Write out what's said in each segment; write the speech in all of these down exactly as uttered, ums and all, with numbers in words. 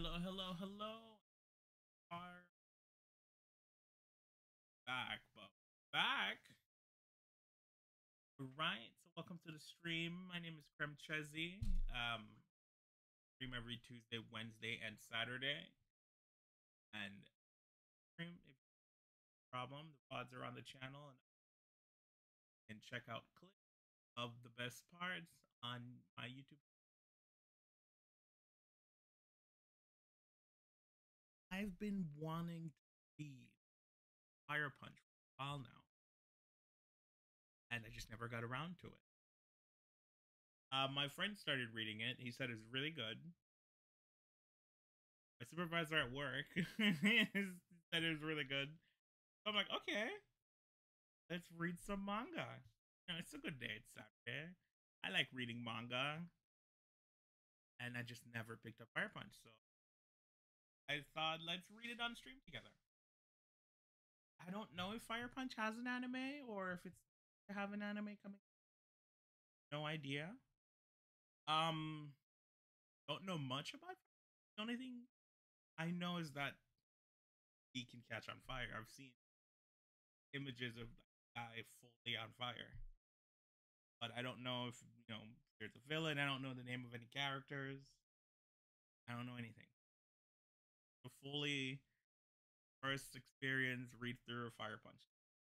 Hello, hello, hello. Are back, but back. Right. So welcome to the stream. My name is Krem Chezi. Um, stream every Tuesday, Wednesday, and Saturday. And stream if you have a problem, the V O Ds are on the channel, and and check out clips of the best parts on my YouTube. I've been wanting to read Fire Punch for a while now, and I just never got around to it. Uh, my friend started reading it. He said it's really good. My supervisor at work said it was really good. So I'm like, okay, let's read some manga. You know, it's a good day. It's Saturday. I like reading manga, and I just never picked up Fire Punch. So I thought, let's read it on stream together. I don't know if Fire Punch has an anime or if it's to have an anime coming. No idea. Um, don't know much about it. The only thing I know is that he can catch on fire. I've seen images of the guy fully on fire, but I don't know if you know there's a villain. I don't know the name of any characters. I don't know anything. A fully first experience read through of Fire Punch.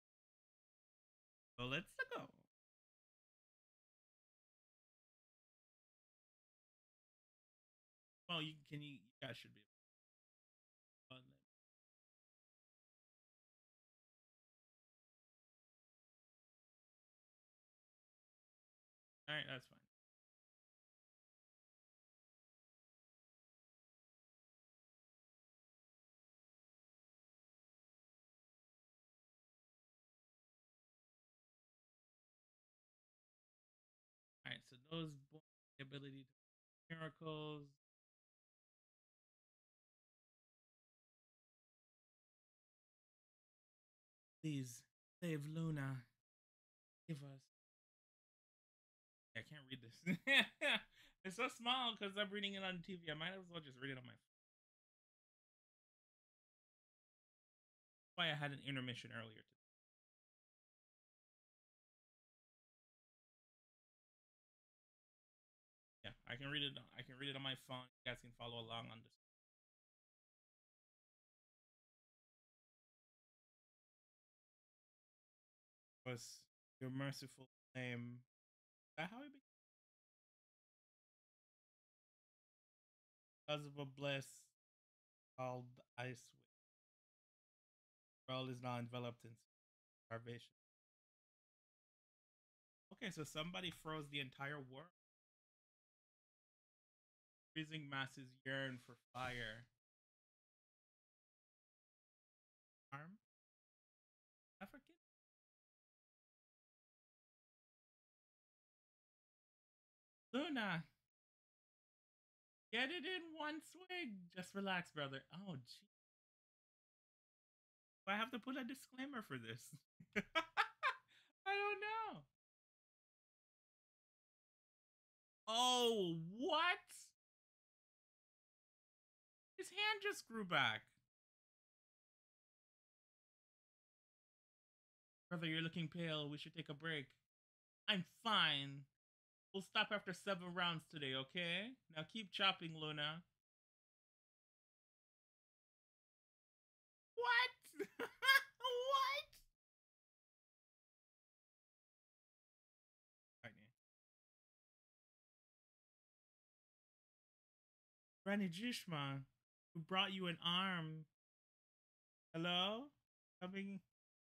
So let's go. Well, you can you, you guys should be. All right, that's fine. All right, so those the ability to miracles. Please save Luna. Give us. I can't read this. It's so small because I'm reading it on T V. I might as well just read it on my phone. That's why I had an intermission earlier today. Yeah, I can read it. I can read it on my phone. You guys can follow along on this. Was your merciful name? Is that how it began? Because of a bliss called ice. The world is now enveloped in starvation. Okay, so somebody froze the entire world. Freezing masses yearn for fire. Arm? I forget. Luna, get it in one swing. Just relax, brother. Oh, gee. I have to put a disclaimer for this. I don't know. Oh, what? His hand just grew back. Brother, you're looking pale. We should take a break. I'm fine. We'll stop after seven rounds today, okay? Now keep chopping, Luna. What? What? Granny Jishma, who brought you an arm. Hello? Coming.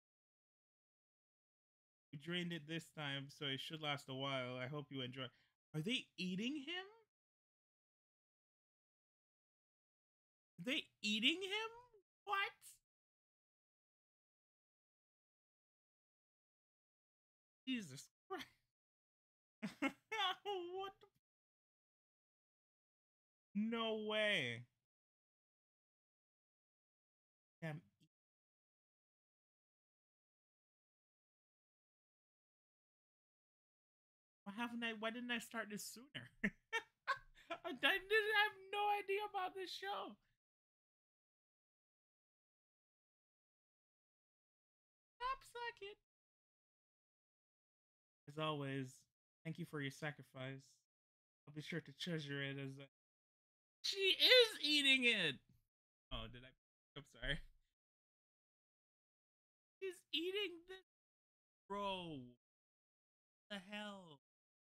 We drained it this time, so it should last a while. I hope you enjoy. Are they eating him? Are they eating him? What? Jesus Christ. What the? No way. Damn. Why haven't I? Why didn't I start this sooner? I didn't have no idea about this show. Stop sucking. As always, thank you for your sacrifice. I'll be sure to treasure it as a. She is eating it. Oh, did I? I'm sorry. She's eating this, bro. The hell?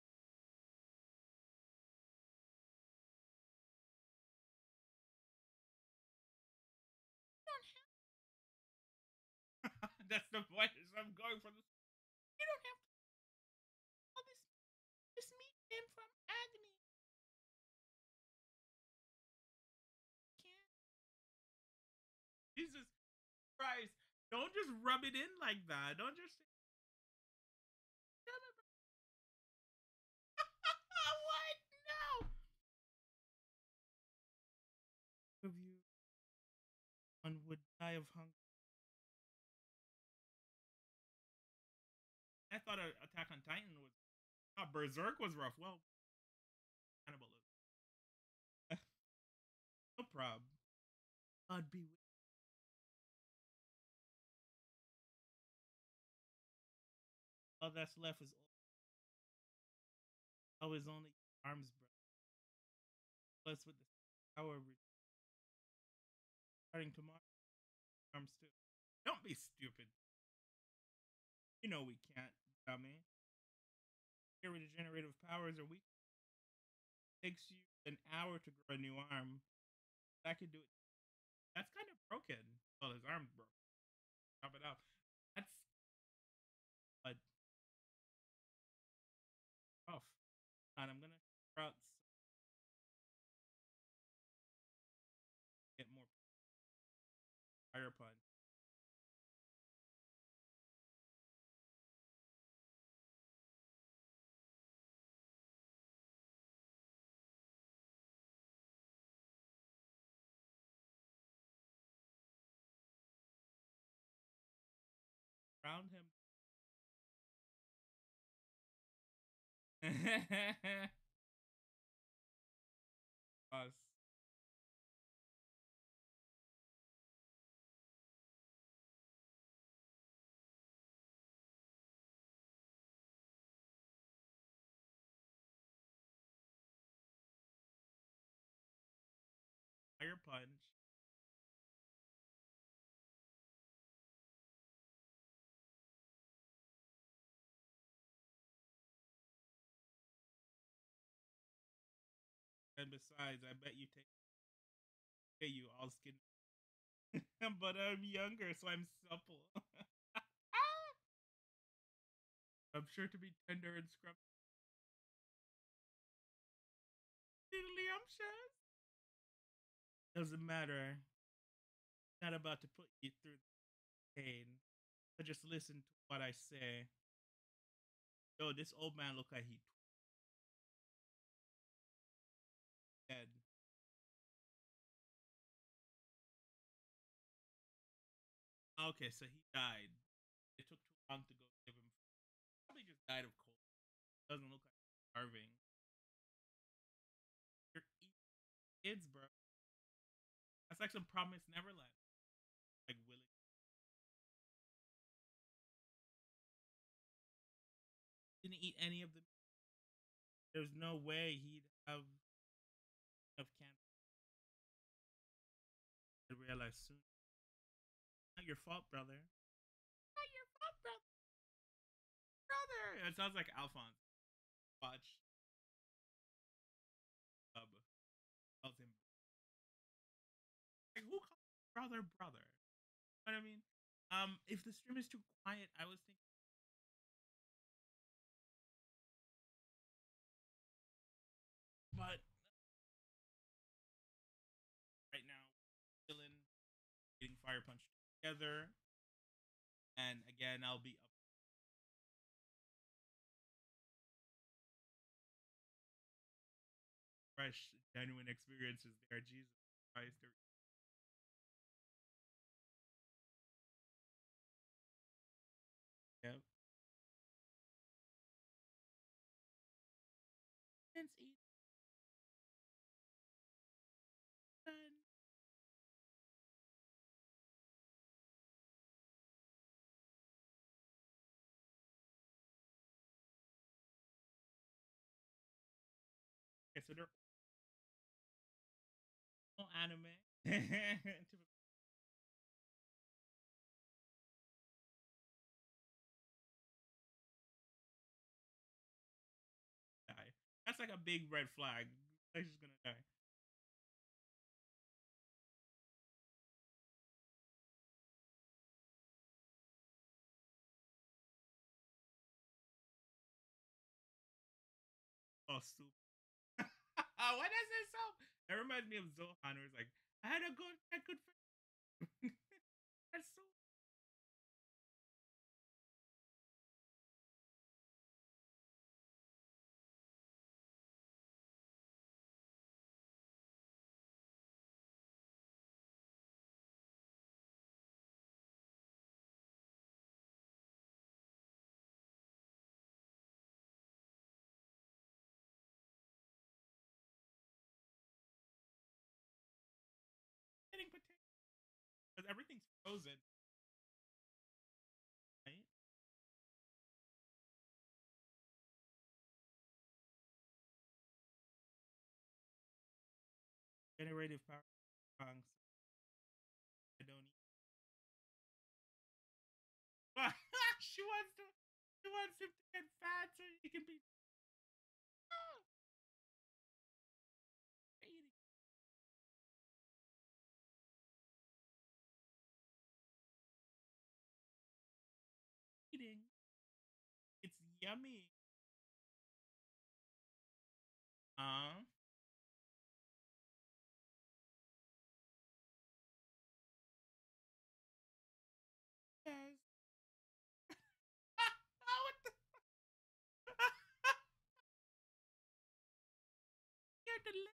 That's the point. Is I'm going for this. You don't have to. All this. This meat came from agony. Can't. Jesus Christ! Don't just rub it in like that. Don't just. What? No. Of you, one would die of hunger. I thought uh, Attack on Titan was. Oh, Berserk was rough. Well, cannibalism. No problem. God be with. All that's left is always only arms, bro. Plus with the power starting tomorrow, arms too. Don't be stupid. You know we can't, dummy. Your regenerative powers are weak. It takes you an hour to grow a new arm. I could do it. That's kind of broken. Well, his arm's broken. Chop it out. That's uh, tough. And I'm gonna out get more fire punch. Round him. Us. Fire punch. And besides, I bet you take okay, you all skin. But I'm younger, so I'm supple. I'm sure to be tender and scrumptious. Scrumptious. Doesn't matter. Not about to put you through the pain. So just listen to what I say. Yo, this old man look like he dead. Okay, so he died. It took too long to go give him. Probably just died of cold. Doesn't look like he's starving. You're eating kids, bro. That's like some Promised Neverland. Like Willie. Didn't eat any of the. There's no way he'd have enough cancer. I realize soon. Not your fault, brother. Not your fault, brother. Brother. It sounds like Alphonse. Watch. Bub. Calls him. Like, who calls brother brother? You know what I mean? Um, if the stream is too quiet, I was thinking, but right now, chilling, getting fire punched together, and again, I'll be up fresh, genuine experiences there. Jesus Christ, they're yeah. Since Okay, so they're all anime. Typical guy. That's like a big red flag. He's just gonna die. Oh, super. Why does it so? That reminds me of Zohan, where it's like, I had a good, a good friend. That's so getting potato because everything's frozen, right? Generative power songs. I don't eat. she wants to. She wants him to get fat so he can be ah, eating. Eating. It's yummy. Uh, yes. what the? You're delicious.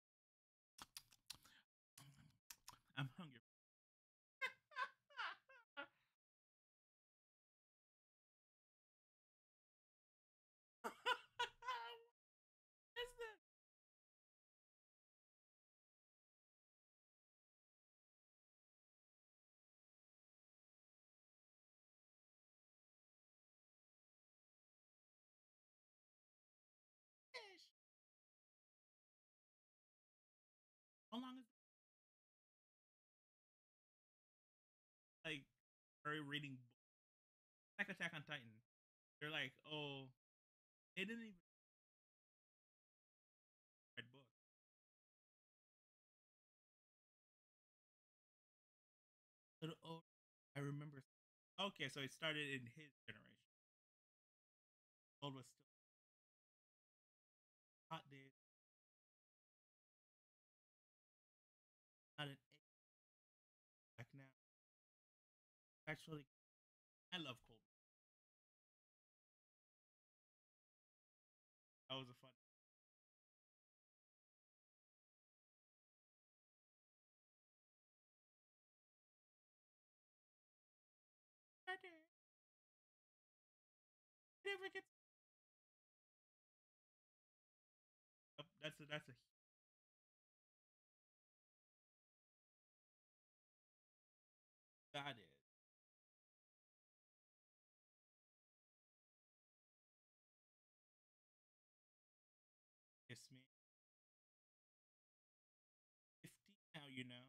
I'm hungry. what is this? Fish. How long is like her reading like Attack on Titan? They're like, oh, they didn't even read books. Little old. I remember. Okay, so it started in his generation. Old was still hot days. Not an egg back now. Actually, I love cold. That was a fun. I did. Never gets. That's a that's a that is. Kiss me. Fifteen now, you know.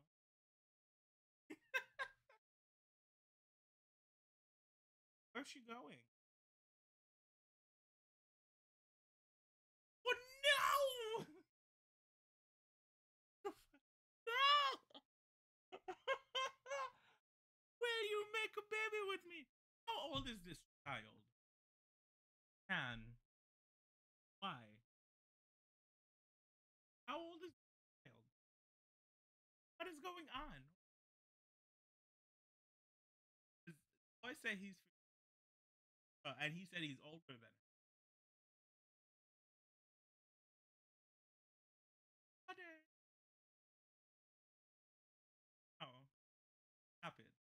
Where's she going? Oh no! no! Will you make a baby with me? How old is this child? Can. Why? How old is this child? What is going on? I say he's, uh, and he said he's older than her. What the- Oh, stop it.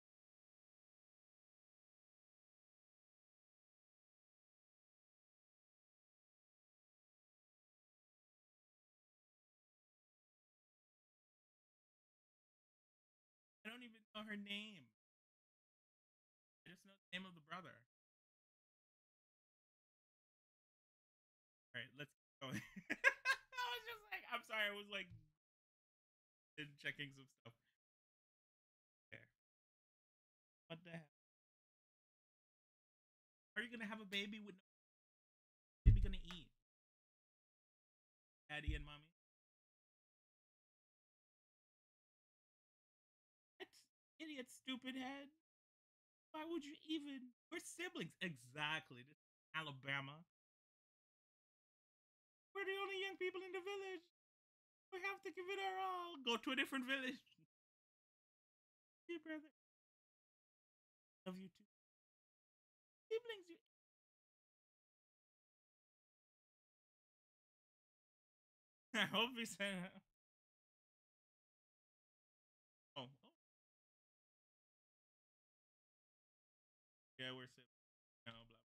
I don't even know her name. I just know the name of the brother. All right, let's keep going. I was I was like checking some stuff. Okay. What the hell? Are you gonna have a baby with no baby gonna eat? Daddy and mommy? That's idiot, stupid head. Why would you even? We're siblings. Exactly. This is Alabama. We're the only young people in the village. We have to give it our all. Go to a different village. Dear brother. Love you too. Siblings, you. I hope he said. Oh, oh. Yeah, we're siblings. No, blah, blah.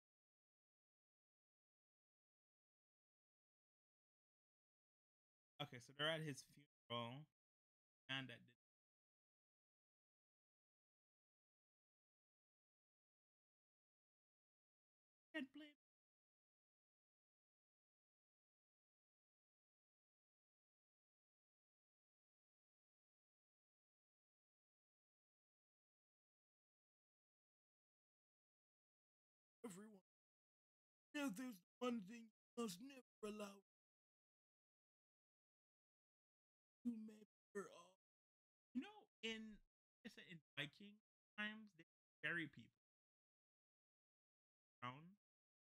Okay, so they're at his funeral. And that did. Can't blame. Everyone. Now there's one thing you must never allow to matter all. You know, in I said in Viking times, they bury people down,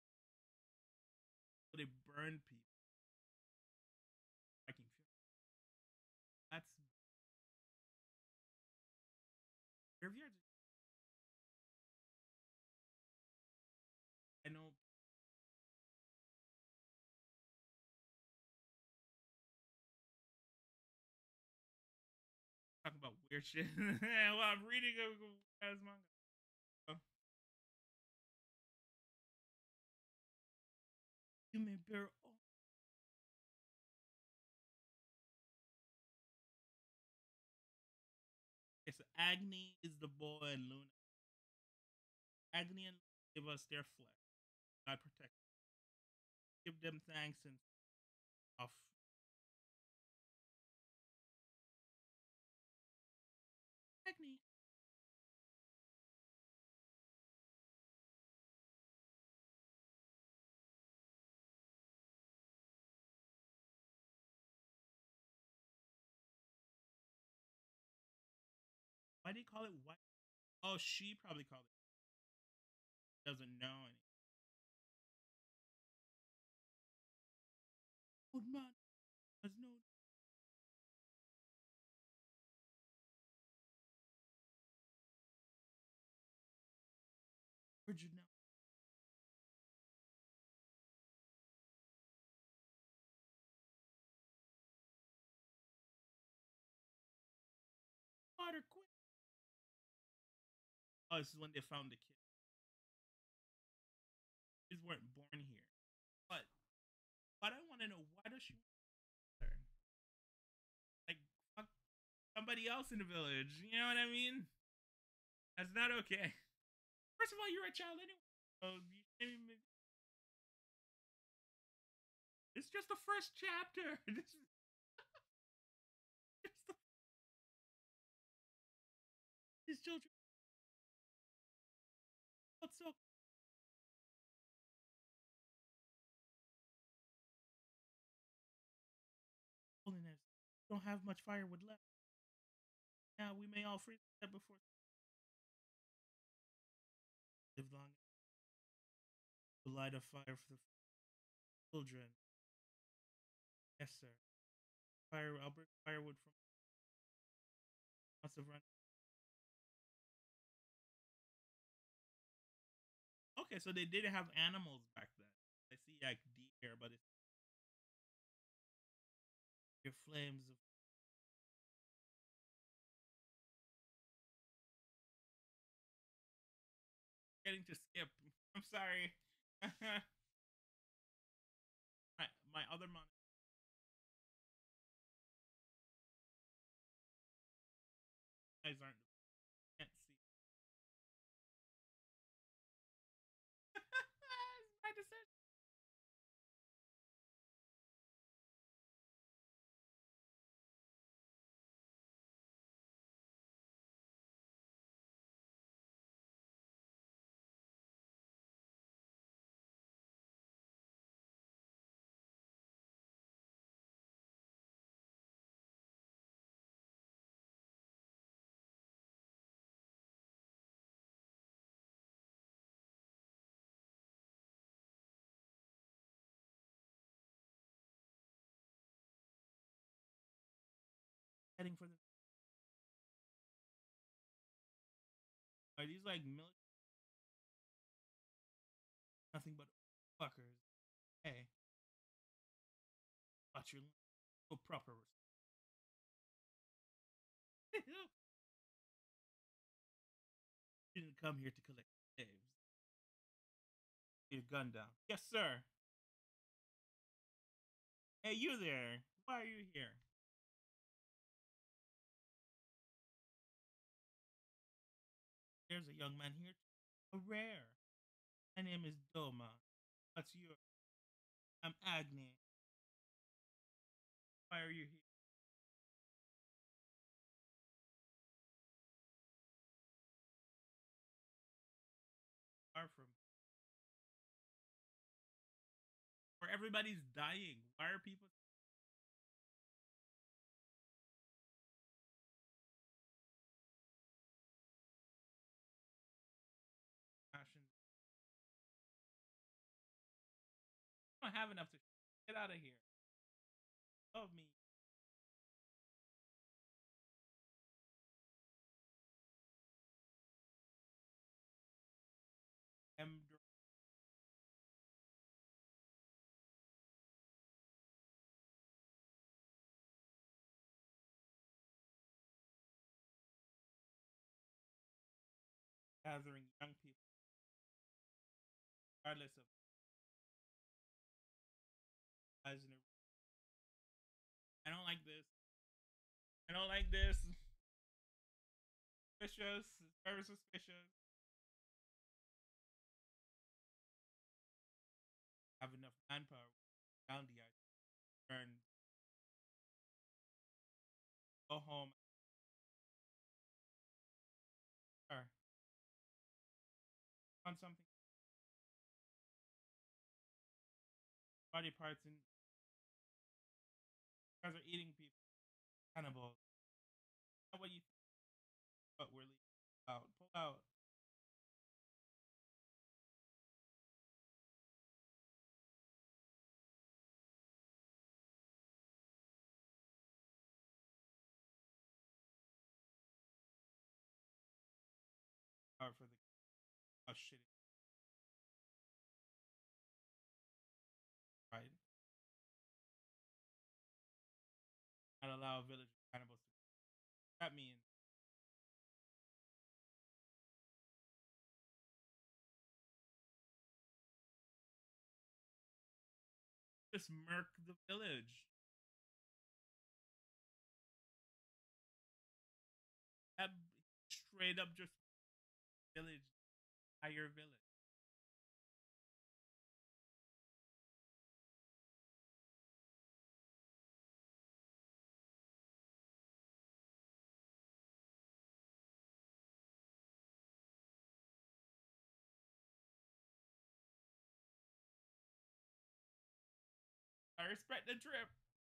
so they burn people. Viking funeral. That's graveyards. I know. Talking about weird shit. Well, I'm reading a as manga. Oh, you may bear all. Okay, so Agni is the boy and Luna. Agni and Luna give us their flesh. God protect them. Give them thanks and off. Agni. Why do you call it white? Oh, she probably called it. Doesn't know any. Old man has no. Original. Water quick. Oh, this is when they found the kid. Kids weren't born here. But but I want to know, why does she want her? Like, fuck somebody else in the village. You know what I mean? That's not okay. First of all, you're a child anyway. So you can't even. It's just the first chapter. This is just the, these children. What's so holiness? Don't have much firewood left. Now we may all freeze that before live long to light a fire for the children. Yes, sir. Fire. I'll bring firewood from. Must have run. Okay, so they didn't have animals back then. I see like deer, but it's your flames of getting to skip. I'm sorry. my my other mon guys aren't can't see. My decision. heading for the. Are these like military? Nothing but fuckers. Hey, watch your no proper. You didn't come here to collect slaves. Put your gun down. Yes, sir. Hey, you there? Why are you here? There's a young man here. A rare. My name is Doma. What's your? I'm Agni. Why are you here? Far from where everybody's dying. Why are people? Passion? I don't have enough to get out of here. Love me. I'm gathering young people, regardless of size and. I don't like this. I don't like this. Suspicious. Very suspicious. Have enough manpower. Down the ice. Turn. Go home. Or on something. Body parts and you guys are eating people. Cannibals. Not what you think, but we're leaving out. Pull out. Out for the oh shit. Right. Not allow village cannibals to. That means just murk the village. Have straight up just village, entire village. I respect the trip,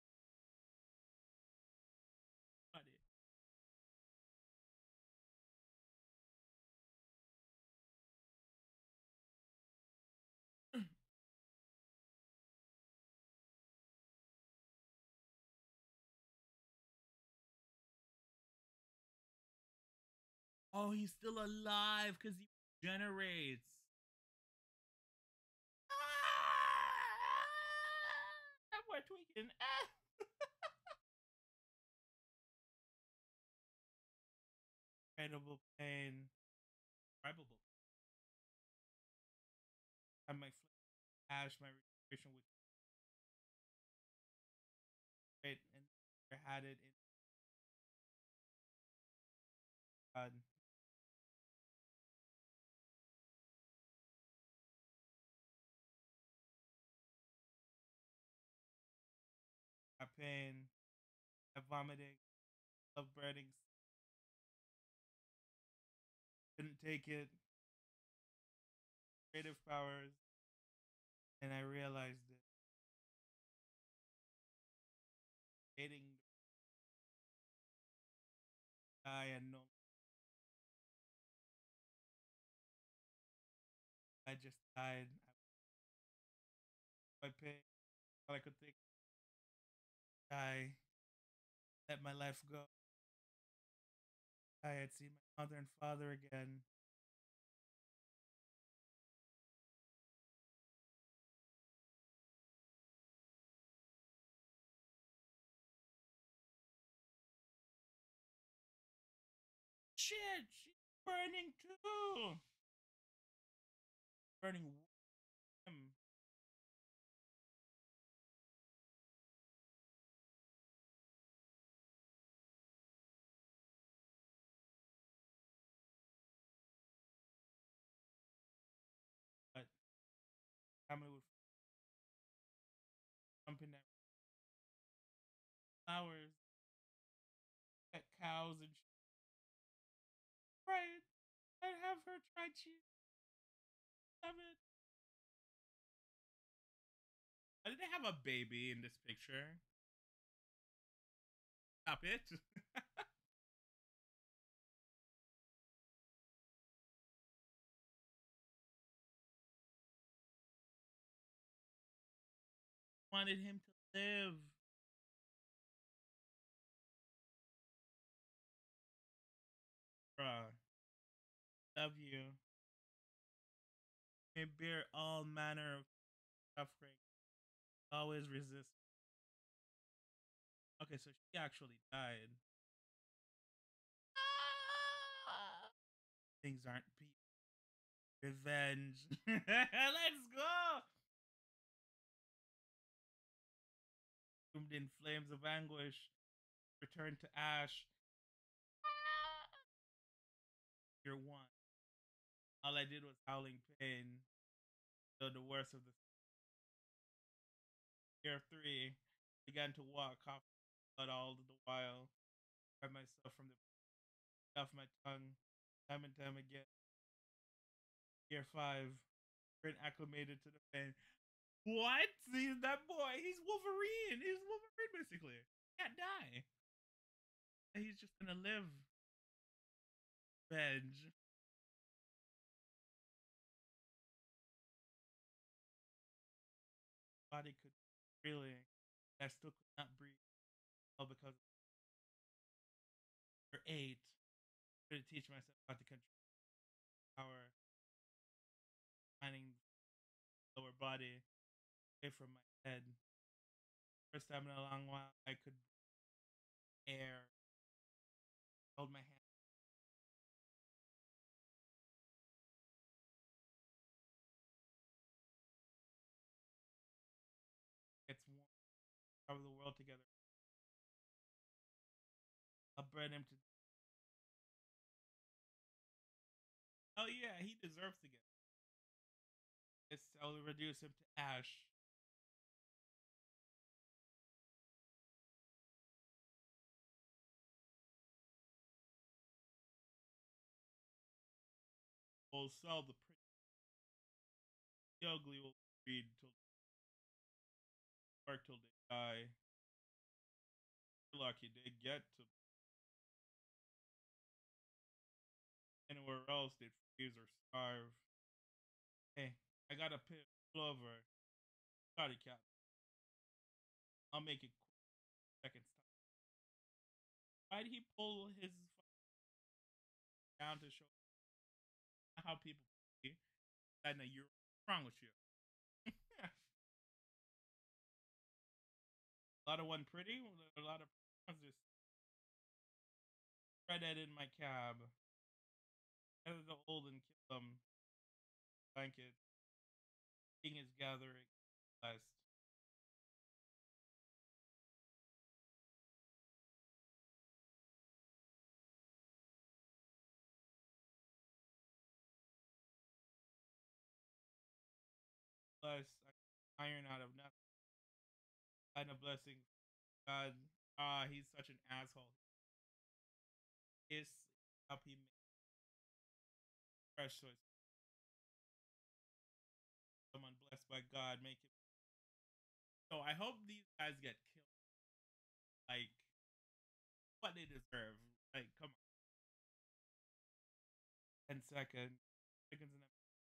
buddy. Oh, he's still alive because he generates. Ah, we're tweaking. Ah. Incredible pain. Incredible. I might flash my registration with it and had it in God. My pain, my vomiting, love breading, couldn't take it, creative powers, and I realized that dating I and no, I just died. I pain, all I could think, die, let my life go. I had seen my mother and father again. Shit, she's burning too. Burning him. But family would jump in that flowers, pet cows and shit. Right. I'd have her try cheese. Love it. Why did they have a baby in this picture? Stop it. Wanted him to live. Bruh. Love you. May bear all manner of suffering. Always resist. Okay, so she actually died. Ah! Things aren't peace. Revenge. Let's go. Consumed in flames of anguish. Returned to ash. Year one. All I did was howling pain. Though the worst of the year three. Began to walk, cough blood all the while. Tried myself from the off my tongue, time and time again. Year five. Been acclimated to the pain. What? He's that boy. He's Wolverine. He's Wolverine basically. Can't die. He's just gonna live. Revenge. Body could really. I still could not breathe. All because for eight. I to teach myself how to control power, finding lower body away from my head. First time in a long while, I could air, hold my hand. Gets warm, cover the world together. I'll burn him to. Oh yeah, he deserves to get. This I'll reduce him to ash. Will sell the pretty. The ugly will breed till work till they die. You're lucky they get to anywhere else they'd freeze or starve. Hey, I got a pit over. Sorry, cat. I'll make it quick. Seconds time. Why did he pull his down to show how people be? I know you're wrong with you. A lot of one pretty, a lot of just spread that in my cab. Better the old and kill them. Blanket. King is gathering. Blessed. Blessed. Iron out of nothing. And a blessing. God. Ah, he's such an asshole. Is up he made fresh choice. Someone blessed by God. Make it. So I hope these guys get killed. Like what they deserve. Like, come on. ten seconds. Seconds and then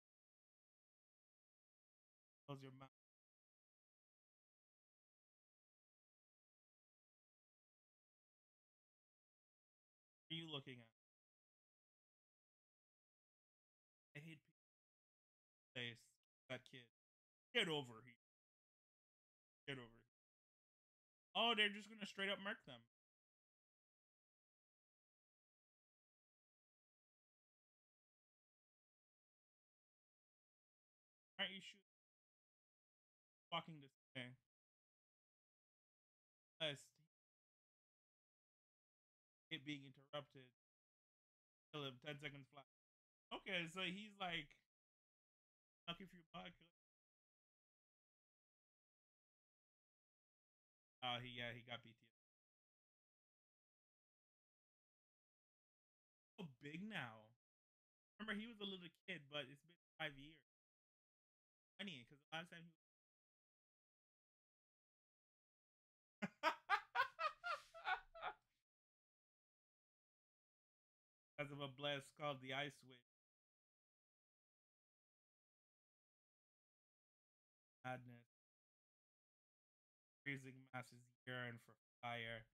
close your mouth. looking at. I hate people place that kid. Get over here. Get over here. Oh, they're just gonna straight up murk them. Aren't you shooting? Walking this way. Plus, it being interrupted. Kill him. Ten seconds flat. Okay, so he's like looking for your buck. Oh, he yeah, he got B T S. So big now. Remember, he was a little kid, but it's been five years. Funny, because the last time he because of a blast called the Ice Witch. Madness. Freezing masses yearn for fire.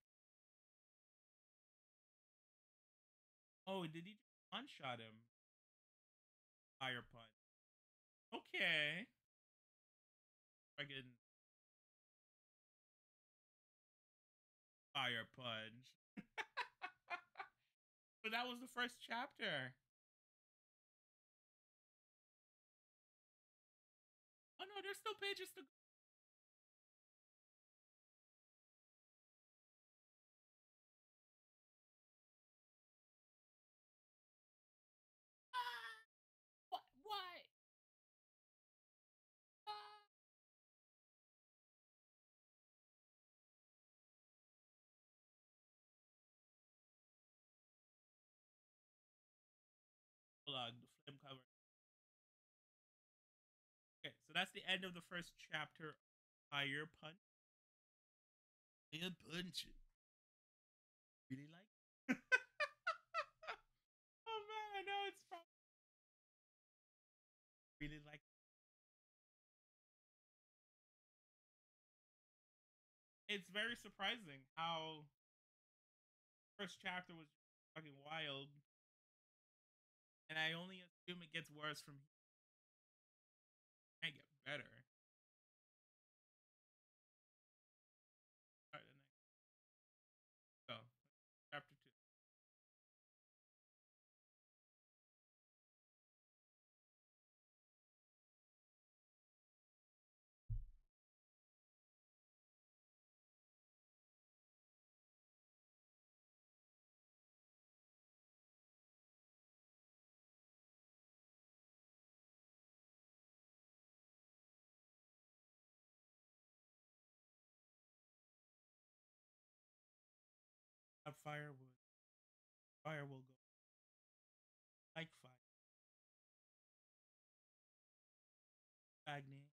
Oh, did he one shot him? Fire punch. Okay. Fucking fire punch. But that was the first chapter. Oh no, there's still pages to go. Ah! What? What? Ah! Hold on, the flame cover. Okay, so that's the end of the first chapter. Fire punch. Fire punch. Really like? Oh man, I know it's from. Really like. It's very surprising how first chapter was fucking wild, and I only assume it gets worse from here. Can't get better. All right, the next go. Chapter two. Up firewood. Fire will go. Like fire. Stagnate.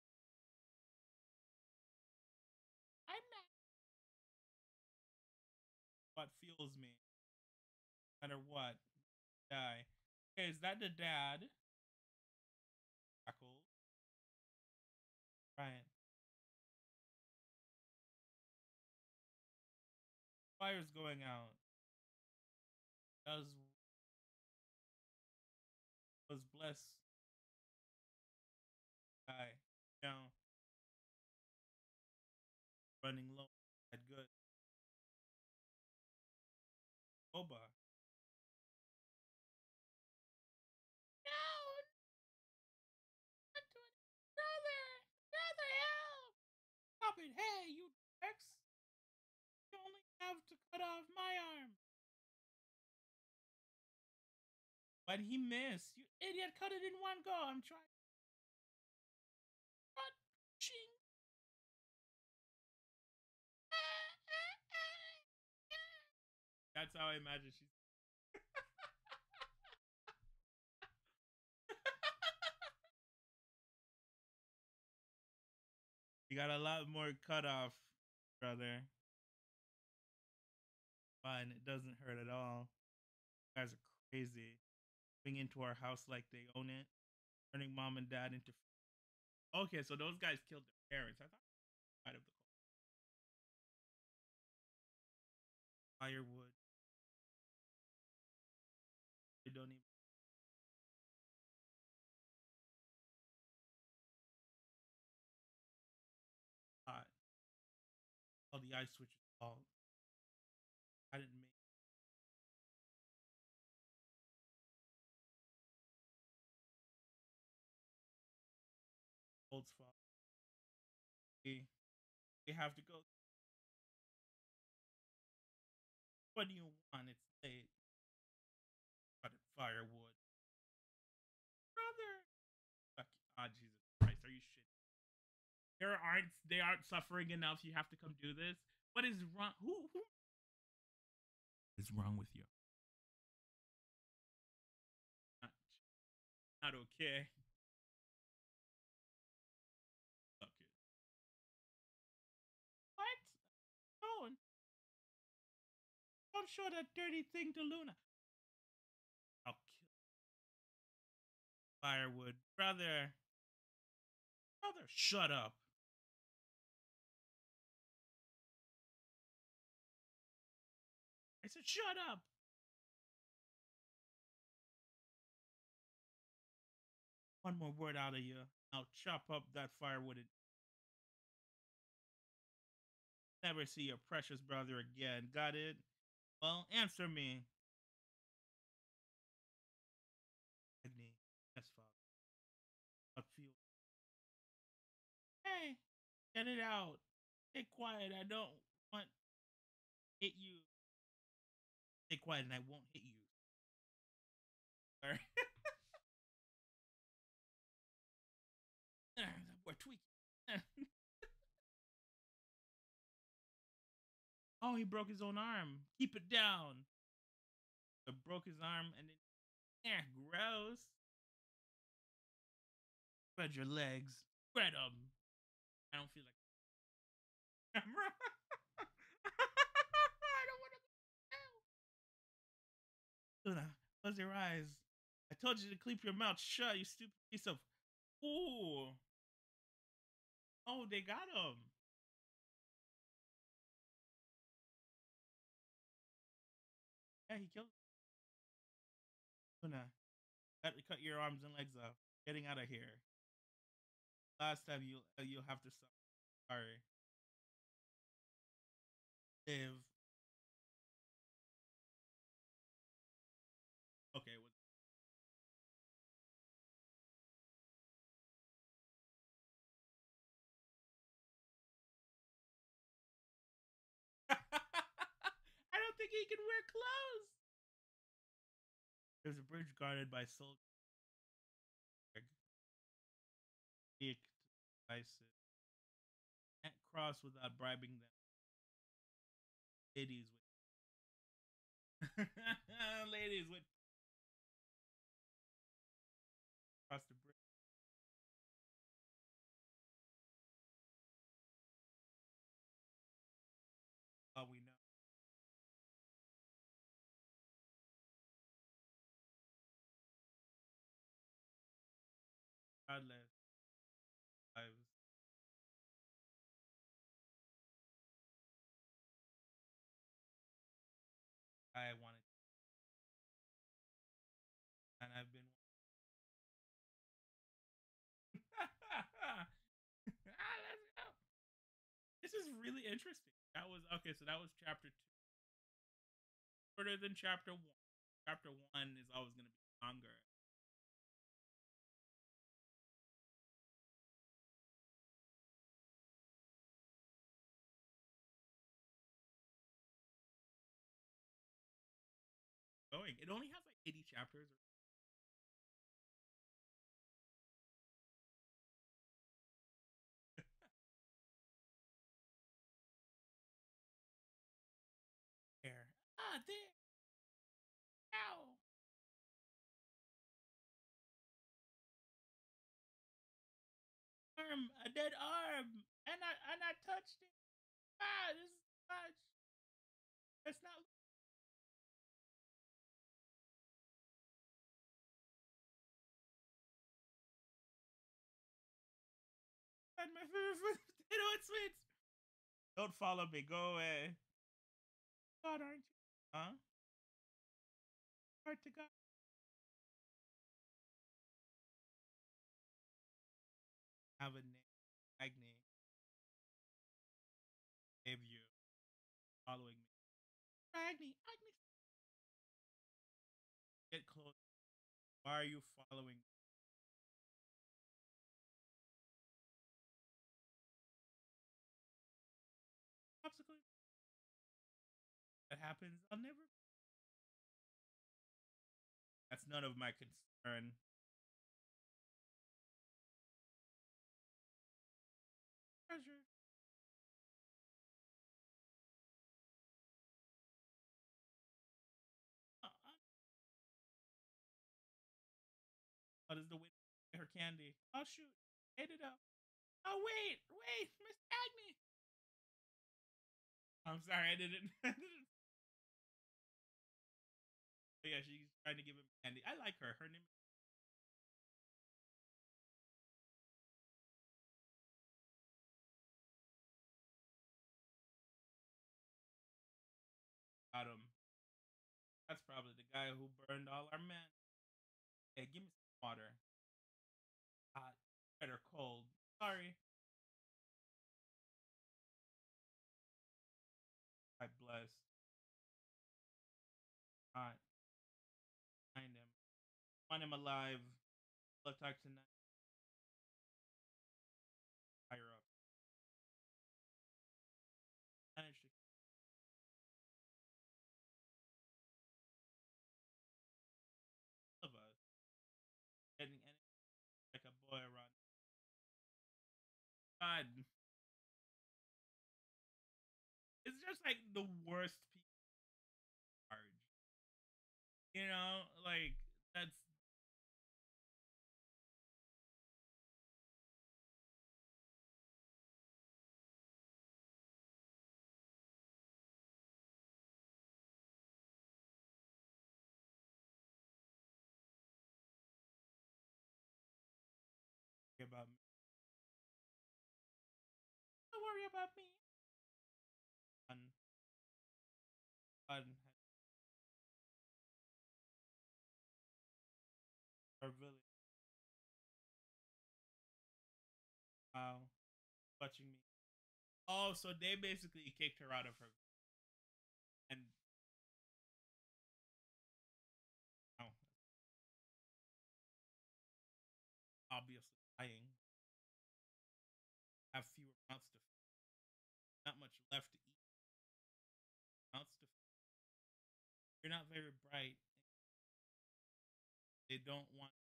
I'm not. What fuels me? No matter what. Die. Okay, is that the dad? Crackle. Ryan. Fire's going out. Does was blessed. Die. Now running low. Had good. Boba. No, not to it. Brother, brother, help! Stop it! Hey, you X! You only have to cut off my arm. But he missed. You idiot! Cut it in one go. I'm trying. Ching. That's how I imagine she's. You got a lot more cut off, brother. Fine, it doesn't hurt at all. You guys are crazy. Coming into our house like they own it, turning mom and dad into. Okay, so those guys killed their parents. I thought out of the firewood. Oh, the ice switch is fault. I didn't make Gold's fault. We, we have to go. What do you want? It's late. Got firewood. Brother. Fuck. Ah, Jesus Christ. Are you shit? There aren't they aren't suffering enough. You have to come do this. What is wrong? Who who is wrong with you? Not, not okay. Fuck it. What? Don't don't show that dirty thing to Luna. I'll kill firewood, brother. Brother, shut up. I said, shut up. One more word out of you. I'll chop up that firewood and never see your precious brother again. Got it? Well, answer me. Agni. Yes, father. What feel? Hey, get it out. Stay quiet. I don't want to hit you. Stay quiet and I won't hit you. Sorry. We're tweaking. Oh, he broke his own arm. Keep it down. But broke his arm and then, yeah, gross. Spread your legs. Spread them. I don't feel like camera. I don't want to. Luna, close your eyes. I told you to keep your mouth shut, you stupid piece of. Ooh. Oh, they got him. Yeah, he killed Luna. Got to cut your arms and legs off. Getting out of here. Last time you uh, you'll have to stop. Sorry. Live. Okay. Well, I don't think he can wear clothes. There's a bridge guarded by soldiers. Devices. Can't cross without bribing them. Ladies with ladies with cross the bridge. Oh, we know. Godless lives. I wanted, and I've been. ah, let's go. This is really interesting. That was okay. So that was chapter two. Shorter than chapter one. Chapter one is always going to be longer. Going. It only has like eighty chapters. There. Ah, there. Ow. Arm. A dead arm. And I and I touched it. Ah, this is too much. It's not. And my favorite food, potato and sweets. Don't follow me. Go away. God, aren't you? Huh? Hard to God. Have a name. Agni. Save you. following me. Agni, Agni, get close. Why are you following me? Obstacle that happens. I'll never. That's none of my concern. Treasure. Uh, uh, How does the wind her candy? Oh shoot! Ate it up. Oh wait, wait, Miss Agni. I'm sorry, I didn't. I didn't. But yeah, she's trying to give him candy. I like her. Her name is Adam. That's probably the guy who burned all our men. Hey, give me some water. Hot, better cold. Sorry. I bless. Hot. Find him. Want him alive. Let's talk tonight. Higher up. Managed to kill of us. Getting any like a boy around. God. It's just like the worst people charge. You know, like that's about me. Don't worry about me. Fun, fun. Our village. Wow. Watching me. Oh, so they basically kicked her out of her and oh, obviously dying. Have fewer mouths to feed. Not much left to eat. Mouths to feed. You're not very bright. They don't want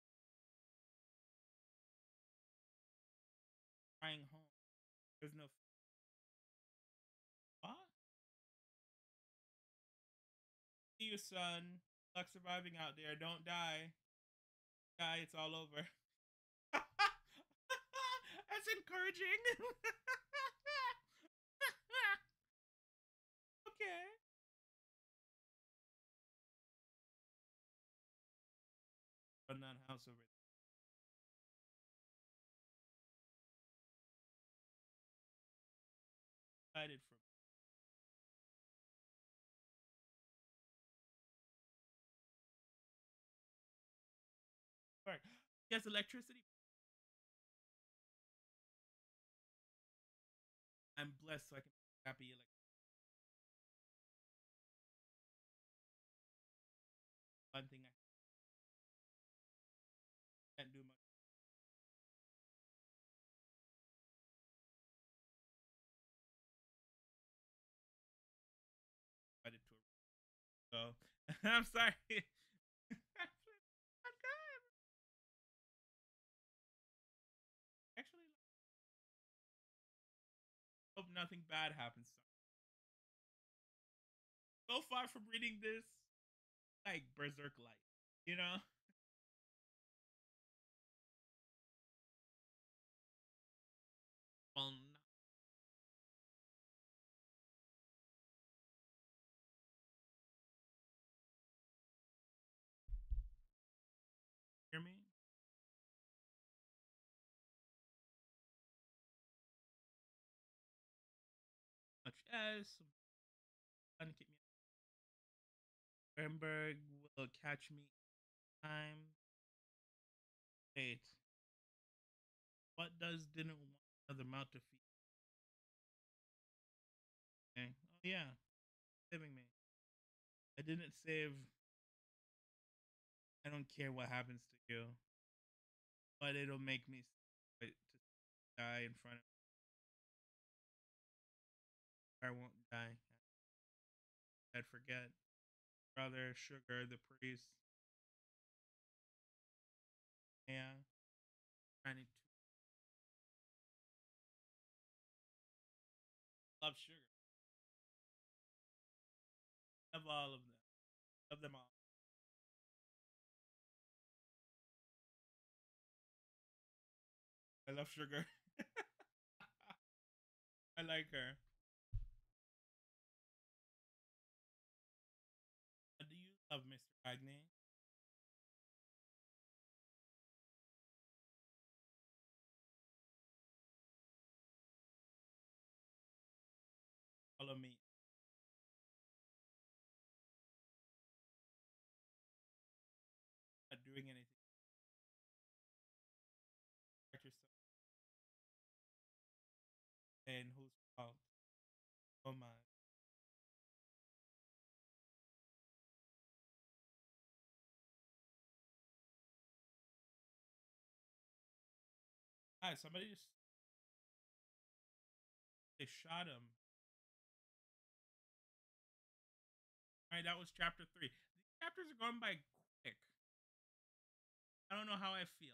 crying home. There's no what? See you, son. Luck surviving out there. Don't die. Die, it's all over. That's encouraging. Okay. Run that house over. Excited from work. Yes, electricity. I'm blessed, so I can be happy. Like one thing I can't do much. Invited to a so I'm sorry. Actually, hope nothing bad happens. So far from reading this, like Berserk Light, you know. Well, not hear me. Much as fun keep me. Bernberg will catch me time. Wait, what does didn't want another mouth to feed? Okay. Oh yeah. saving me. I didn't save. I don't care what happens to you, but it'll make me to die in front of me. I won't die. I'd forget. Brother, Sugar, the priest. Yeah. Trying to love Sugar. Love all of them. Love them all. I love Sugar. I like her. Uh, Do you love mister Agni? Follow me. Not doing anything. Hurt yourself. And whose fault? Oh my. Ah, somebody just they shot him. All right, that was chapter three. These chapters are going by quick. I don't know how I feel.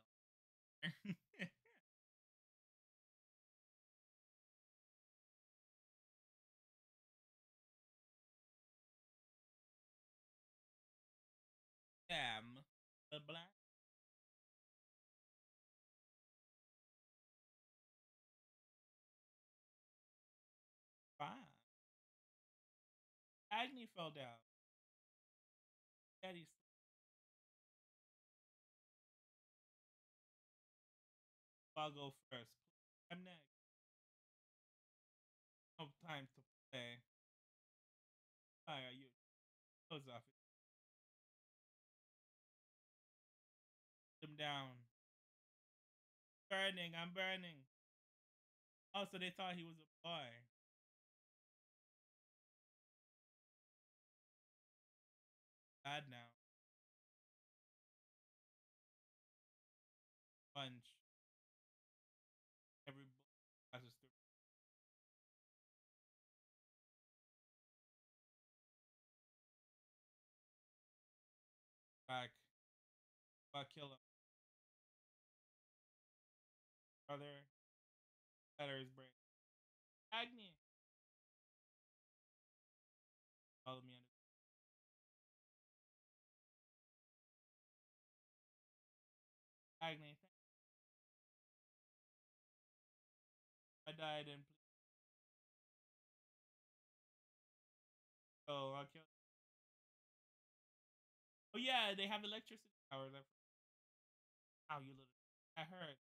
Damn. The black. Fine. Agni fell down. Daddy's. I'll go first. I'm next. No time to play. Why are you? Close off. Put him down. Burning. I'm burning. Also, they thought he was a boy. Bad now. Punch. Every passes through. Back. But kill him. Brother. Shatter his brain. Agni. Follow me under. Agni. I died and oh, I'll kill. Oh yeah, they have electricity powers. Ow, you little. I heard.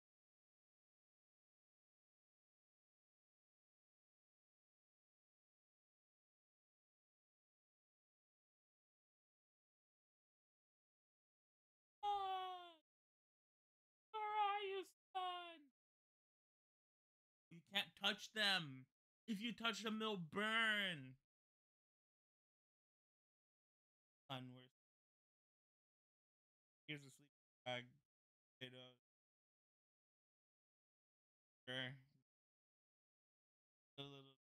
Oh, where are you, son? You can't touch them. If you touch them, they'll burn. Son, where's here's a sleep bag. Potato. Sure. A little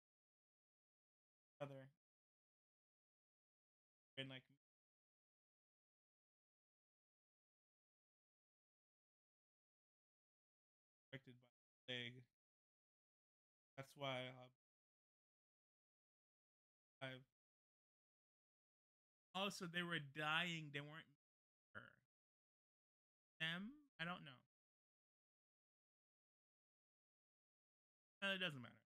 other. And like affected by the plague. That's why uh, I. Also, they were dying. They weren't her. Them? I don't know. Uh, it doesn't matter.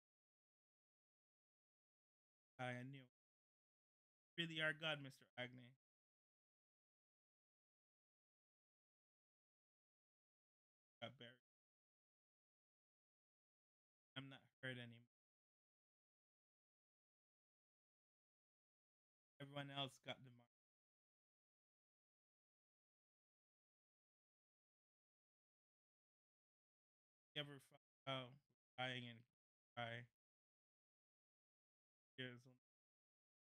I knew. Really, our God, mister Agni. Got buried. I'm not hurt anymore. Everyone else got the mark. You ever found out dying and cry? Tears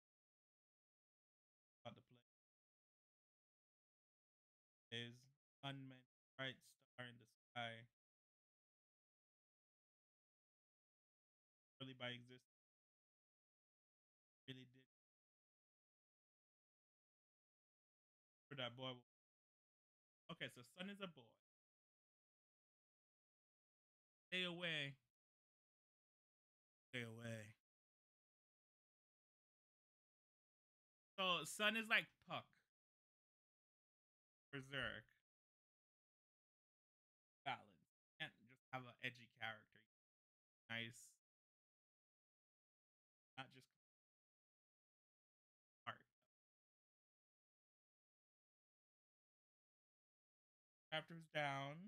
unmeant bright star in the sky, really by existence, really did for that boy. Okay, so sun is a boy. Stay away. Stay away. So sun is like Puck, Berserk, balance. You can't just have an edgy character. Nice, not just art. Chapters down.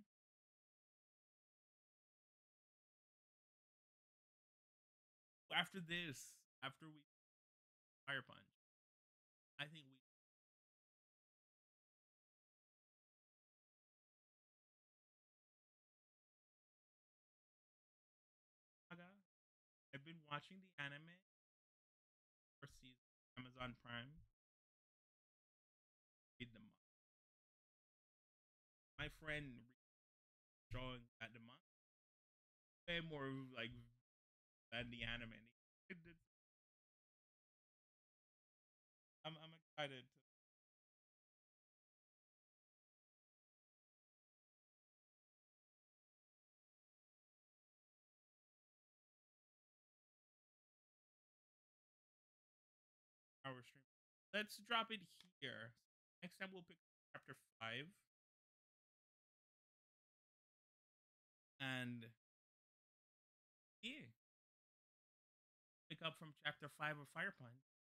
After this, after we fire punch, I think we saga. I've been watching the anime for season Amazon Prime. Read the manga. My friend drawing at the manga way more like than the anime. I'm I'm excited to our stream. Let's drop it here. Next time we'll pick chapter five and yeah, pick up from chapter five of Fire Punch.